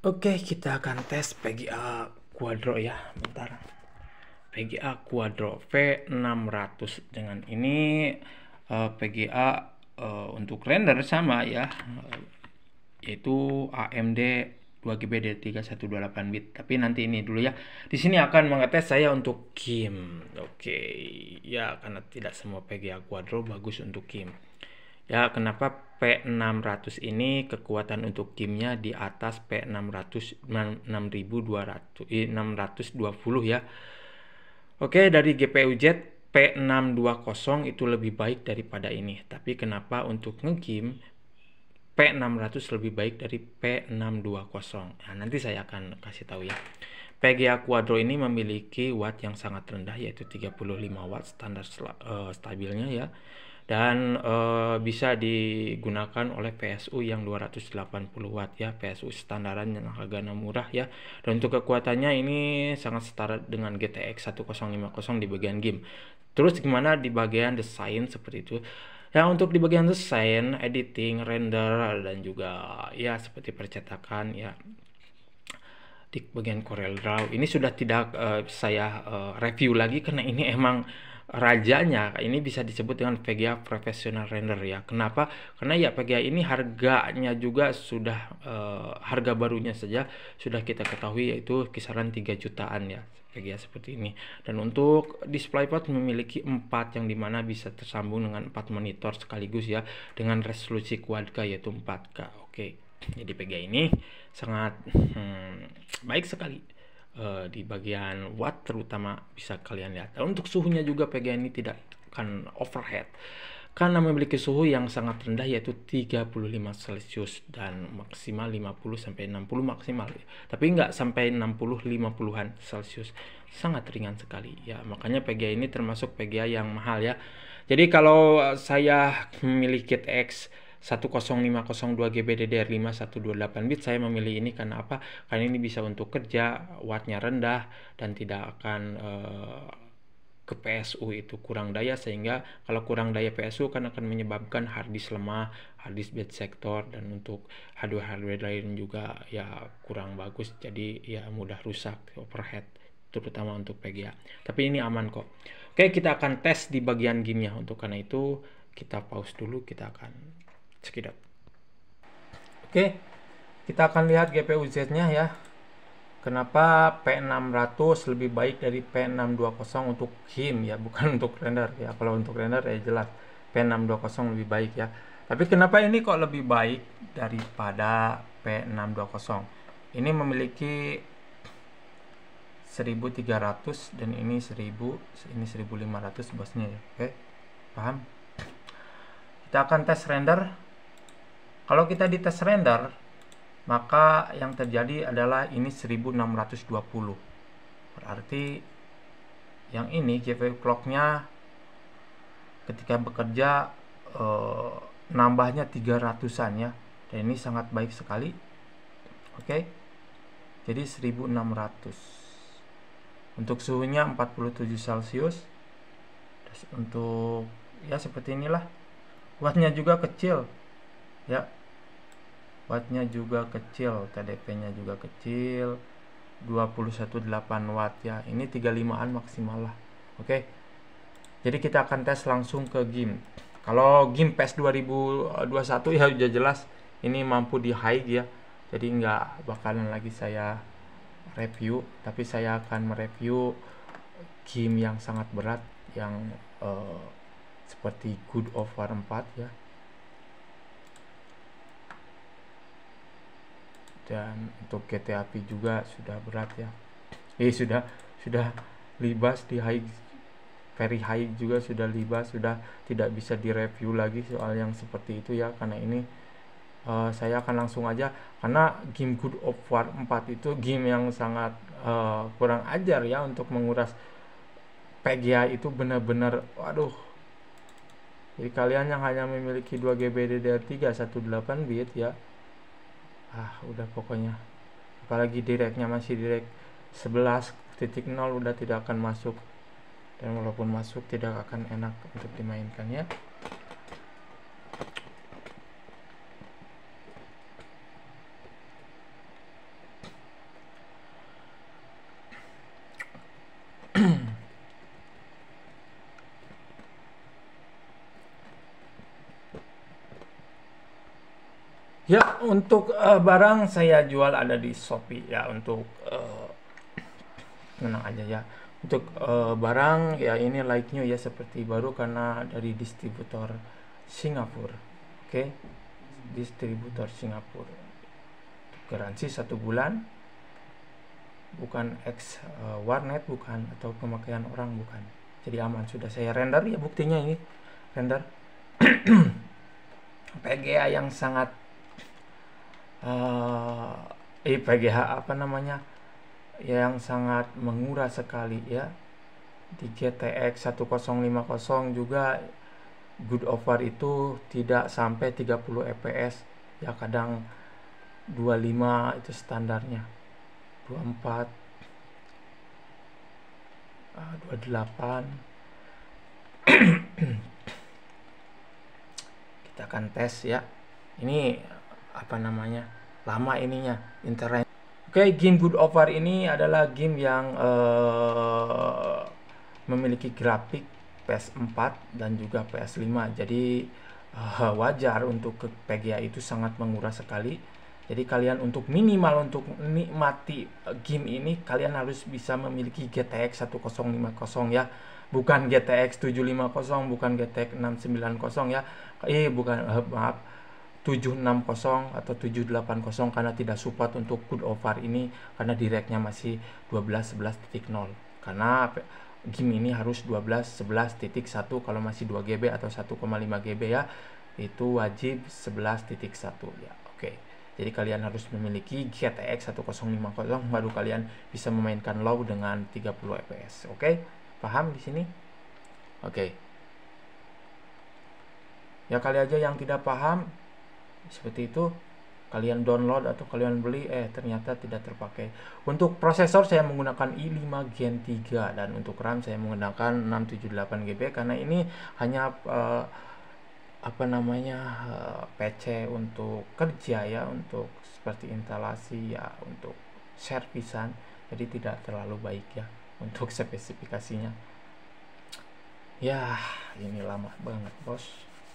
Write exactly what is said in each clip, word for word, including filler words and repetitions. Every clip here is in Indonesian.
Oke, kita akan tes P G A Quadro ya, bentar. P G A Quadro V enam ratus dengan ini uh, P G A uh, untuk render sama ya, uh, yaitu A M D dua G B D tiga satu dua delapan bit. Tapi nanti ini dulu ya. Di sini akan mengetes saya untuk game. Oke, ya karena tidak semua P G A Quadro bagus untuk game. Ya, kenapa P enam ratus ini kekuatan untuk gamenya di atas P enam ratus enam ribu dua ratus enam ratus dua puluh ya. Oke, dari G P U Z P enam dua nol itu lebih baik daripada ini. Tapi kenapa untuk ngegame P enam ratus lebih baik dari P enam dua nol? Nah, nanti saya akan kasih tahu ya. P G A Quadro ini memiliki watt yang sangat rendah, yaitu tiga puluh lima watt standar uh, stabilnya ya, dan uh, bisa digunakan oleh P S U yang dua ratus delapan puluh watt ya, P S U standaran yang harganya murah ya. Dan untuk kekuatannya ini sangat setara dengan G T X seribu lima puluh di bagian game. Terus gimana di bagian desain seperti itu? Ya, untuk di bagian desain, editing, render, dan juga ya seperti percetakan ya, di bagian Corel Draw ini sudah tidak uh, saya uh, review lagi karena ini emang rajanya. Ini bisa disebut dengan P G A Professional Render ya. Kenapa? Karena ya P G A ini harganya juga sudah uh, harga barunya saja sudah kita ketahui yaitu kisaran tiga jutaan ya, P G A seperti ini. Dan untuk DisplayPort memiliki empat yang dimana bisa tersambung dengan empat monitor sekaligus ya, dengan resolusi Quad K yaitu empat K. Oke, jadi P G A ini sangat hmm, baik sekali uh, di bagian watt, terutama bisa kalian lihat. Dan untuk suhunya juga P G A ini tidak akan overheat karena memiliki suhu yang sangat rendah yaitu tiga puluh lima Celcius dan maksimal lima puluh sampai enam puluh maksimal. Tapi nggak sampai enam puluh lima puluhan Celcius. Sangat ringan sekali ya. Makanya P G A ini termasuk P G A yang mahal ya. Jadi kalau saya memiliki T X satu nol lima nol dua G B D D R lima satu dua delapan bit, saya memilih ini karena apa? Karena ini bisa untuk kerja, wattnya rendah dan tidak akan uh, ke P S U itu kurang daya, sehingga kalau kurang daya P S U kan akan menyebabkan harddisk lemah, harddisk bad sector, dan untuk hardware-hardware lain juga ya kurang bagus, jadi ya mudah rusak, overheat, terutama untuk P G A. Tapi ini aman kok. Oke, kita akan tes di bagian gamenya. Untuk karena itu kita pause dulu, kita akan sekitar. Oke, kita akan lihat G P U Z-nya ya. Kenapa P enam ratus lebih baik dari P enam dua nol untuk game ya, bukan untuk render ya. Kalau untuk render ya jelas P enam dua nol lebih baik ya. Tapi kenapa ini kok lebih baik daripada P enam dua nol? Ini memiliki seribu tiga ratus dan ini seribu, ini seribu lima ratus bosnya ya. Oke, paham? Kita akan tes render. Kalau kita di tes render, maka yang terjadi adalah ini seribu enam ratus dua puluh. Berarti yang ini G P U clocknya ketika bekerja eh, nambahnya tiga ratusan ya. Dan ini sangat baik sekali. Oke. Jadi seribu enam ratus. Untuk suhunya empat puluh tujuh Celcius. Terus untuk ya seperti inilah. Wattnya juga kecil. Ya, wattnya juga kecil, T D P-nya juga kecil, dua puluh satu koma delapan watt ya. Ini tiga puluh limaan maksimal lah. Oke. Jadi kita akan tes langsung ke game. Kalau game PES dua ribu dua puluh satu ya udah jelas ini mampu di high ya. Jadi nggak bakalan lagi saya review, tapi saya akan mereview game yang sangat berat yang uh, seperti God of War empat ya. Dan untuk G T A P juga sudah berat ya. Eh sudah sudah libas di high, very high juga sudah libas, sudah tidak bisa direview lagi soal yang seperti itu ya. Karena ini uh, saya akan langsung aja, karena game God of War empat itu game yang sangat uh, kurang ajar ya untuk menguras P G A itu benar-benar waduh. Jadi kalian yang hanya memiliki dua G B D D R tiga satu delapan bit ya, ah udah pokoknya, apalagi direknya masih direct sebelas titik nol udah tidak akan masuk, dan walaupun masuk tidak akan enak untuk dimainkan ya. Ya, untuk uh, barang saya jual ada di Shopee ya, untuk uh, tenang aja ya. Untuk uh, barang ya ini like new ya, seperti baru karena dari distributor Singapura. Oke. Okay? Distributor Singapura. Garansi satu bulan. Bukan ex uh, warnet, bukan, atau pemakaian orang, bukan. Jadi aman, sudah saya render ya, buktinya ini render. P G A yang sangat uh, eh P G A apa namanya, yang sangat menguras sekali ya. Di G T X sepuluh lima puluh juga good over itu tidak sampai tiga puluh F P S ya, kadang dua puluh lima itu standarnya, dua puluh empat, uh, dua puluh delapan. Kita akan tes ya. Ini apa namanya, lama ininya internet. Oke, okay, game Good Over ini adalah game yang uh, memiliki grafik P S empat dan juga P S lima. Jadi uh, wajar untuk ke P G A itu sangat menguras sekali. Jadi kalian untuk minimal untuk menikmati game ini, kalian harus bisa memiliki G T X sepuluh lima puluh ya. Bukan G T X tujuh lima puluh, bukan G T X enam sembilan puluh ya. Eh bukan, uh, maaf, tujuh enam nol atau tujuh delapan nol, karena tidak support untuk Good Over ini, karena directnya masih dua belas sebelas titik nol. Karena game ini harus dua belas sebelas titik satu kalau masih dua G B atau satu koma lima G B ya. Itu wajib sebelas titik satu ya. Oke. Jadi kalian harus memiliki G T X sepuluh lima puluh baru kalian bisa memainkan low dengan tiga puluh F P S. Oke? Paham di sini? Oke. Ya kali aja yang tidak paham seperti itu, kalian download atau kalian beli eh ternyata tidak terpakai. Untuk prosesor saya menggunakan i lima Gen tiga, dan untuk RAM saya menggunakan enam tujuh delapan G B, karena ini hanya uh, apa namanya uh, P C untuk kerja ya, untuk seperti instalasi ya, untuk servisan, jadi tidak terlalu baik ya untuk spesifikasinya. Ya ini lama banget bos.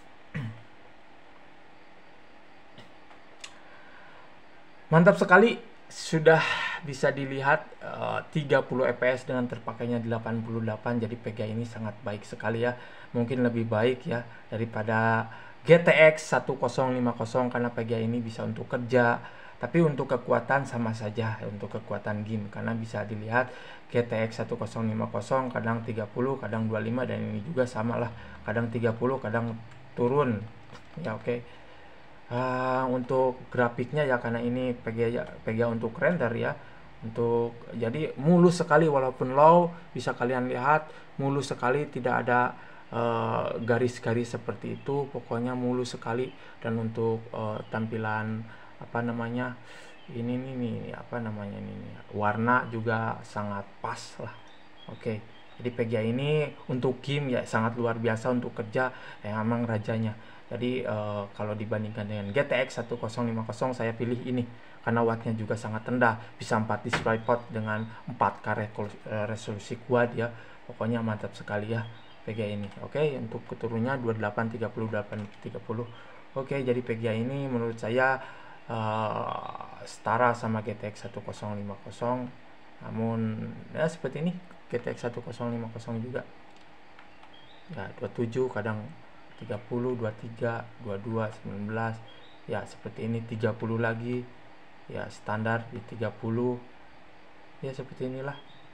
Mantap sekali, sudah bisa dilihat uh, tiga puluh F P S dengan terpakainya delapan puluh delapan. Jadi P G A ini sangat baik sekali ya, mungkin lebih baik ya daripada G T X sepuluh lima puluh, karena P G A ini bisa untuk kerja, tapi untuk kekuatan sama saja untuk kekuatan game, karena bisa dilihat G T X sepuluh lima puluh kadang tiga puluh, kadang dua puluh lima, dan ini juga sama lah, kadang tiga puluh, kadang turun ya. Oke. Okay. Uh, untuk grafiknya ya, karena ini P G A, P G A untuk render ya, untuk jadi mulus sekali, walaupun low bisa kalian lihat mulus sekali, tidak ada garis-garis uh, seperti itu, pokoknya mulus sekali. Dan untuk uh, tampilan apa namanya ini nih, nih apa namanya ini warna juga sangat pas lah. Oke. Okay. Jadi P G A ini untuk game ya sangat luar biasa, untuk kerja ya emang rajanya. Jadi uh, kalau dibandingkan dengan G T X sepuluh lima puluh, saya pilih ini karena wattnya juga sangat rendah, bisa empat display port dengan empat K resolusi quad ya. Pokoknya mantap sekali ya P G A ini. Oke, okay, untuk keturunnya dua puluh delapan tiga puluh delapan tiga puluh. Oke, okay, jadi P G A ini menurut saya uh, setara sama G T X sepuluh lima puluh. Namun ya seperti ini G T X sepuluh lima puluh juga. Ya, dua puluh tujuh, kadang tiga puluh, dua puluh tiga, dua puluh dua, sembilan belas ya, seperti ini tiga puluh lagi ya, standar di tiga puluh ya, seperti inilah.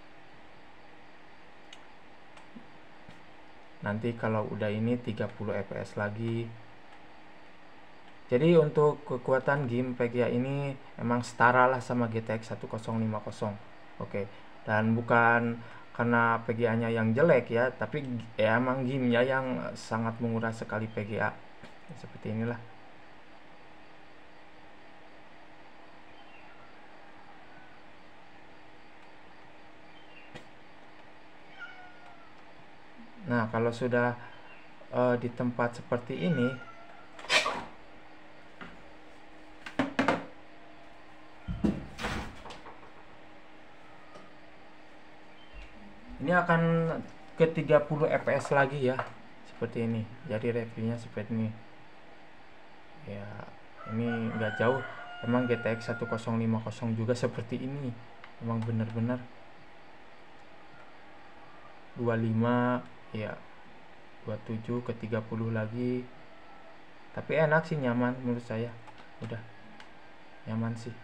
Nanti kalau udah ini tiga puluh F P S lagi. Jadi untuk kekuatan game P G A ini emang setara lah sama G T X sepuluh lima puluh. Oke, dan bukan karena P G A-nya yang jelek ya, tapi ya emang gamenya yang sangat menguras sekali P G A. Seperti inilah. Nah, kalau sudah uh, di tempat seperti ini, ini akan ke tiga puluh F P S lagi ya, seperti ini. Jadi reviewnya seperti ini ya. ini nggak jauh. Emang G T X sepuluh lima puluh juga seperti ini, emang bener-bener dua puluh lima ya, dua puluh tujuh ke tiga puluh lagi. Tapi enak sih, nyaman menurut saya, udah nyaman sih.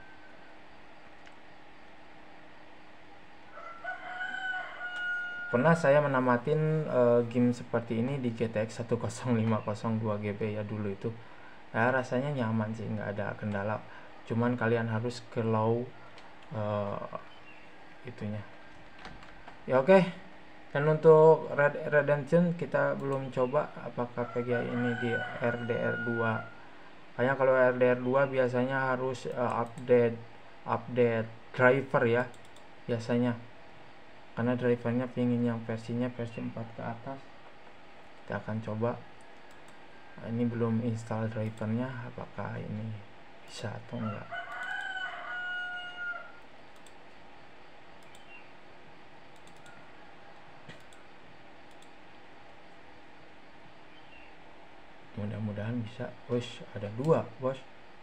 Pernah saya menamatin uh, game seperti ini di G T X sepuluh lima puluh dua G B ya dulu itu. Ya rasanya nyaman sih, nggak ada kendala. Cuman kalian harus ke low uh, itunya. Ya oke. Okay. Dan untuk Red Redemption kita belum coba apakah P G A ini di R D R dua. Kayaknya kalau R D R dua biasanya harus uh, update update driver ya biasanya. Karena drivernya pingin yang versinya versi empat ke atas. Kita akan coba. Nah, ini belum install drivernya, apakah ini bisa atau enggak. Mudah-mudahan bisa. Bos, ada dua bos.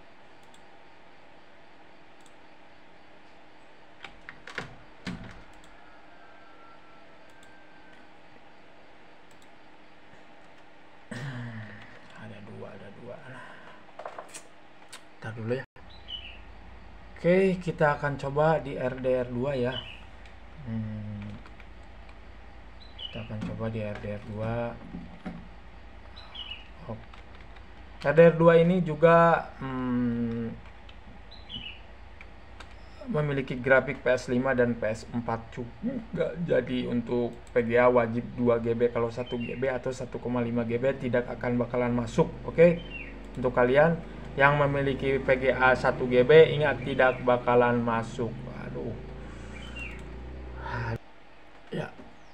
Dulu ya. Oke, kita akan coba di R D R dua ya. Hmm, kita akan coba di R D R dua. Oh. R D R dua ini juga hmm, memiliki grafik P S lima dan P S empat juga. Jadi untuk P G A wajib dua G B, kalau satu G B atau satu koma lima G B tidak akan bakalan masuk. Oke. Untuk kalian yang memiliki P G A satu G B, ingat tidak bakalan masuk. Aduh. Ya.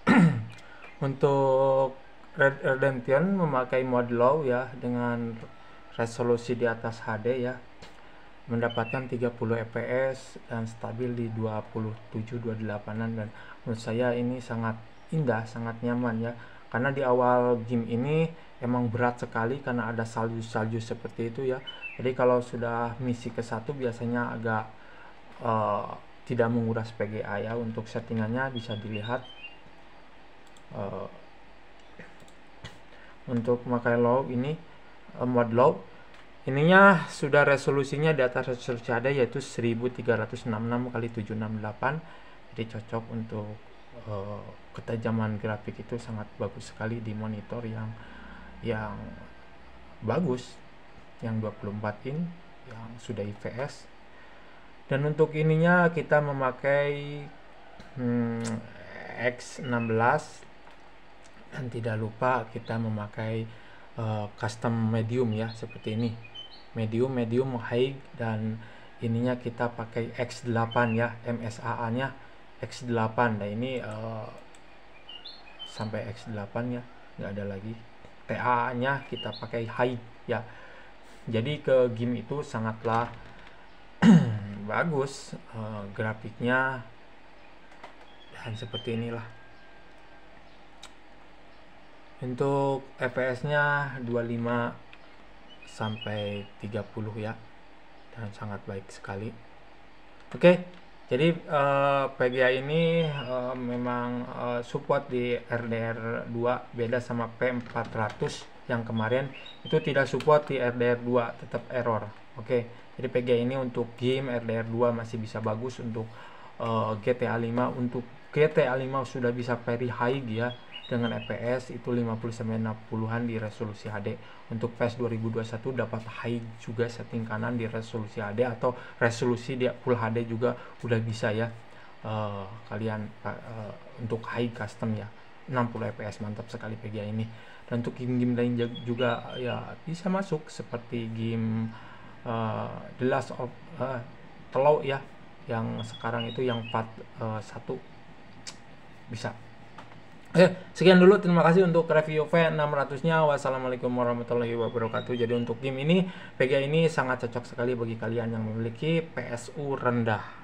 Untuk Red Redemption memakai mode low ya, dengan resolusi di atas H D ya. Mendapatkan tiga puluh F P S dan stabil di dua puluh tujuh dua puluh delapan-an, dan menurut saya ini sangat indah, sangat nyaman ya. Karena di awal game ini emang berat sekali karena ada salju-salju seperti itu ya. Jadi kalau sudah misi ke satu biasanya agak uh, tidak menguras P G A ya. Untuk settingannya bisa dilihat. Uh, untuk memakai low ini, uh, mode low, ininya sudah resolusinya di atas resolusi ada, yaitu seribu tiga ratus enam puluh enam kali tujuh enam delapan. Jadi cocok untuk uh, ketajaman grafik itu sangat bagus sekali di monitor yang yang bagus, yang dua puluh empat in, yang sudah I P S. Dan untuk ininya kita memakai hmm, X enam belas, dan tidak lupa kita memakai uh, custom medium ya, seperti ini, medium, medium, high, dan ininya kita pakai X delapan ya, M S A A nya X delapan. Nah ini uh, sampai X delapan ya, nggak ada lagi. T A nya kita pakai high ya. Jadi ke game itu sangatlah bagus uh, grafiknya, dan seperti inilah. Untuk F P S nya dua puluh lima sampai tiga puluh ya, dan sangat baik sekali. Oke, jadi uh, P G A ini uh, memang uh, support di R D R dua, beda sama P empat ratus yang kemarin itu tidak support di R D R dua, tetap error. Oke, jadi P G A ini untuk game R D R dua masih bisa bagus. Untuk uh, G T A lima, untuk G T A lima sudah bisa very high dia, dengan F P S itu lima puluh sampai enam puluhan di resolusi H D. Untuk P E S dua ribu dua puluh satu dapat high juga, setting kanan di resolusi H D, atau resolusi dia full H D juga udah bisa ya. Uh, kalian uh, untuk high custom ya, enam puluh F P S, mantap sekali P G A ini. Dan untuk game-game lain juga ya bisa masuk, seperti game uh, The Last of uh, Telok ya, yang sekarang itu yang part uh, satu bisa. Oke, sekian dulu, terima kasih untuk review V enam ratus nya. Wassalamualaikum warahmatullahi wabarakatuh. Jadi untuk game ini, P G A ini sangat cocok sekali bagi kalian yang memiliki P S U rendah.